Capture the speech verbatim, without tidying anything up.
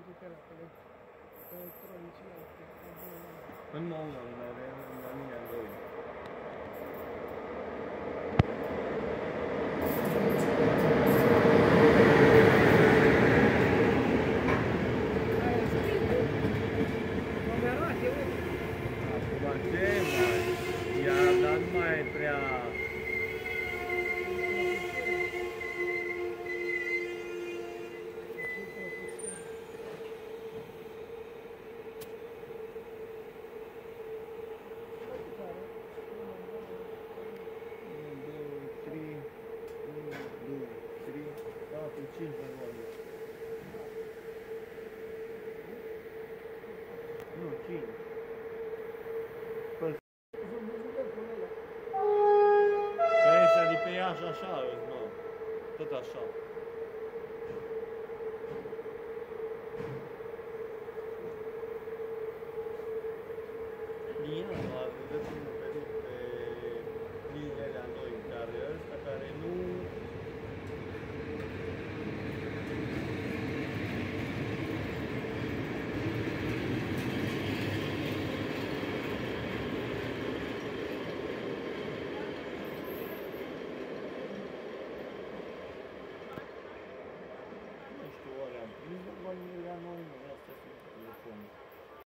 du pe la electronici, în moment, la mine în doi. Nu, cinci. Păi ăștia de pe Iași așa, nu, tot așa. Din Iași,